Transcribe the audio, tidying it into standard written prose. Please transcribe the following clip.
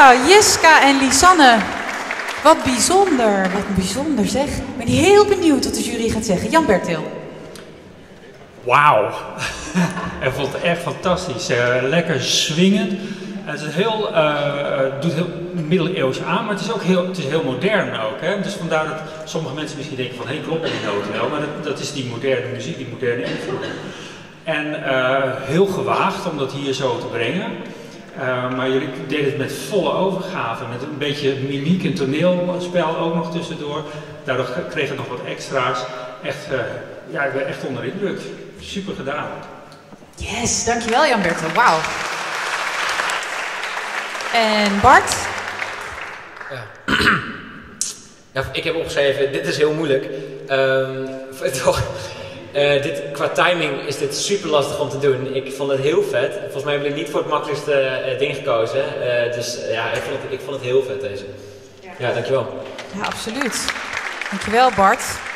Nou, Jiska en Lisanne. Wat bijzonder zeg. Ik ben heel benieuwd wat de jury gaat zeggen. Jan Bertil. Wauw. Ik vond het echt fantastisch. Lekker swingend. Het is doet heel middeleeuws aan, maar het is ook heel modern ook. Hè? Dus vandaar dat sommige mensen misschien denken van, hé, klopt die noten wel, maar dat is die moderne muziek, die moderne invloed. En heel gewaagd om dat hier zo te brengen. Maar jullie deden het met volle overgave, met een beetje mimiek en toneelspel ook nog tussendoor. Daardoor kreeg het nog wat extra's. Echt, ja, ik ben echt onder de indruk. Super gedaan. Yes, dankjewel Jan Bertel. Wauw. En Bart? Ja, ik heb opgeschreven, dit is heel moeilijk. Qua timing is dit super lastig om te doen. Ik vond het heel vet. Volgens mij hebben jullie niet voor het makkelijkste ding gekozen. Dus ja, ik vond het heel vet deze. Ja, dankjewel. Ja, absoluut. Dankjewel Bart.